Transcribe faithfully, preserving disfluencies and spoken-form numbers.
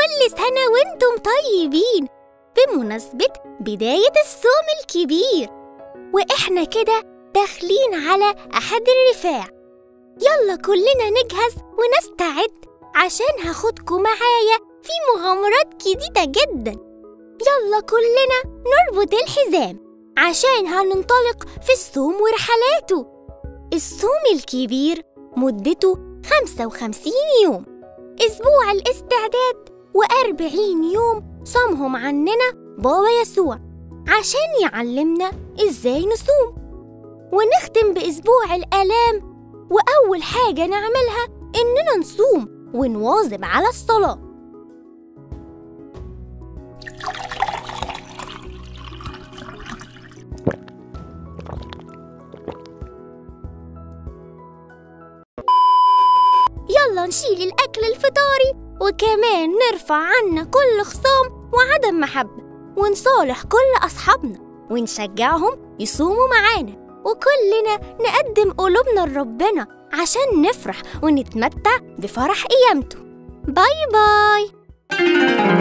كل سنة وانتم طيبين بمناسبة بداية الصوم الكبير، وإحنا كده داخلين على أحد الرفاع. يلا كلنا نجهز ونستعد عشان هاخدكم معايا في مغامرات جديدة جدا. يلا كلنا نربط الحزام عشان هننطلق في الصوم ورحلاته. الصوم الكبير مدته خمسة وخمسين يوم، أسبوع الاستعداد وأربعين يوم صامهم عننا بابا يسوع عشان يعلمنا إزاي نصوم. ونختم بأسبوع الآلام، وأول حاجة نعملها إننا نصوم ونواظب على الصلاة. يلا نشيل الأكل الفطاري، وكمان نرفع عنا كل خصام وعدم محبة، ونصالح كل أصحابنا ونشجعهم يصوموا معانا، وكلنا نقدم قلوبنا لربنا عشان نفرح ونتمتع بفرح قيامته. باي باي.